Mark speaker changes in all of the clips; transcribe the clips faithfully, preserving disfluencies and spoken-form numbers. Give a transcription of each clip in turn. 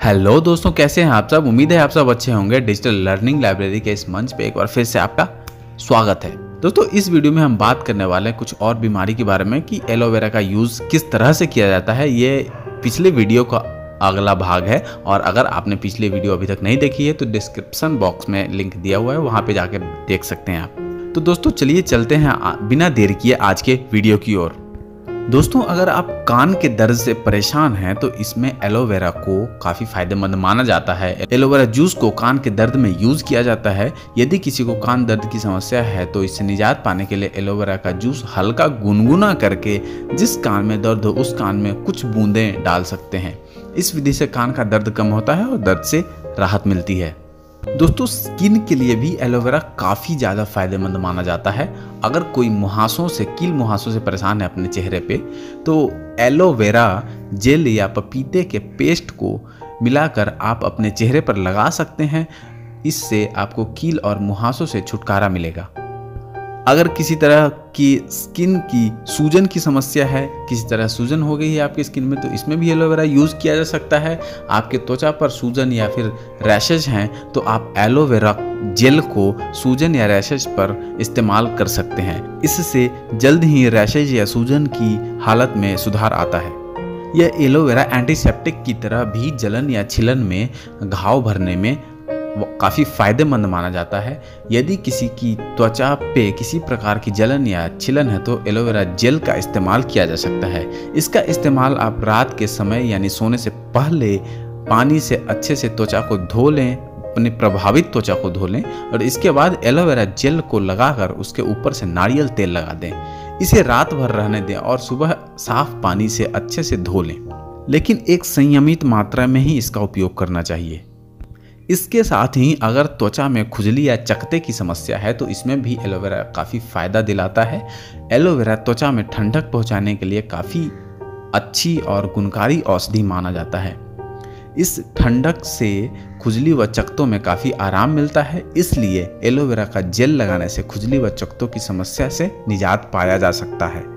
Speaker 1: Hello दोस्तों, कैसे हैं आप सब। उम्मीद है आप सब अच्छे होंगे। डिजिटल लर्निंग लाइब्रेरी के इस मंच पे एक बार फिर से आपका स्वागत है। दोस्तों, इस वीडियो में हम बात करने वाले हैं कुछ और बीमारी के बारे में कि एलोवेरा का यूज़ किस तरह से किया जाता है। ये पिछले वीडियो का अगला भाग है और अगर आपने पिछले वीडियो अभी तक नहीं देखी है तो डिस्क्रिप्शन बॉक्स में लिंक दिया हुआ है, वहाँ पे जाकर देख सकते हैं आप। तो दोस्तों चलिए चलते हैं बिना देर किए आज के वीडियो की ओर। दोस्तों, अगर आप कान के दर्द से परेशान हैं तो इसमें एलोवेरा को काफ़ी फायदेमंद माना जाता है। एलोवेरा जूस को कान के दर्द में यूज़ किया जाता है। यदि किसी को कान दर्द की समस्या है तो इससे निजात पाने के लिए एलोवेरा का जूस हल्का गुनगुना करके जिस कान में दर्द हो उस कान में कुछ बूंदें डाल सकते हैं। इस विधि से कान का दर्द कम होता है और दर्द से राहत मिलती है। दोस्तों, स्किन के लिए भी एलोवेरा काफ़ी ज़्यादा फायदेमंद माना जाता है। अगर कोई मुहासों से कील मुहासों से परेशान है अपने चेहरे पे तो एलोवेरा जेल या पपीते के पेस्ट को मिलाकर आप अपने चेहरे पर लगा सकते हैं। इससे आपको कील और मुहासों से छुटकारा मिलेगा। अगर किसी तरह की स्किन की सूजन की समस्या है, किसी तरह सूजन हो गई है आपकी स्किन में, तो इसमें भी एलोवेरा यूज़ किया जा सकता है। आपके त्वचा पर सूजन या फिर रैशेज हैं तो आप एलोवेरा जेल को सूजन या रैशेज पर इस्तेमाल कर सकते हैं। इससे जल्द ही रैशेज या सूजन की हालत में सुधार आता है। यह एलोवेरा एंटीसेप्टिक की तरह भी जलन या छिलन में घाव भरने में काफ़ी फायदेमंद माना जाता है। यदि किसी की त्वचा पे किसी प्रकार की जलन या छिलन है तो एलोवेरा जेल का इस्तेमाल किया जा सकता है। इसका इस्तेमाल आप रात के समय यानी सोने से पहले पानी से अच्छे से त्वचा को धो लें, अपनी प्रभावित त्वचा को धो लें और इसके बाद एलोवेरा जेल को लगाकर उसके ऊपर से नारियल तेल लगा दें। इसे रात भर रहने दें और सुबह साफ पानी से अच्छे से धो लें, लेकिन एक संयमित मात्रा में ही इसका उपयोग करना चाहिए। इसके साथ ही अगर त्वचा में खुजली या चकत्ते की समस्या है तो इसमें भी एलोवेरा काफ़ी फ़ायदा दिलाता है। एलोवेरा त्वचा में ठंडक पहुंचाने के लिए काफ़ी अच्छी और गुणकारी औषधि माना जाता है। इस ठंडक से खुजली व चकत्तों में काफ़ी आराम मिलता है, इसलिए एलोवेरा का जेल लगाने से खुजली व चकत्तों की समस्या से निजात पाया जा सकता है।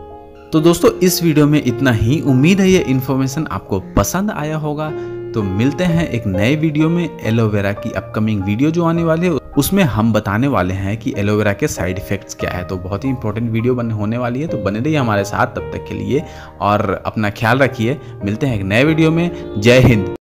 Speaker 1: तो दोस्तों, इस वीडियो में इतना ही। उम्मीद है ये इन्फॉर्मेशन आपको पसंद आया होगा। तो मिलते हैं एक नए वीडियो में। एलोवेरा की अपकमिंग वीडियो जो आने वाली है उसमें हम बताने वाले हैं कि एलोवेरा के साइड इफ़ेक्ट्स क्या है। तो बहुत ही इंपॉर्टेंट वीडियो बन होने वाली है, तो बने रहिए हमारे साथ तब तक के लिए और अपना ख्याल रखिए। मिलते हैं एक नए वीडियो में। जय हिंद।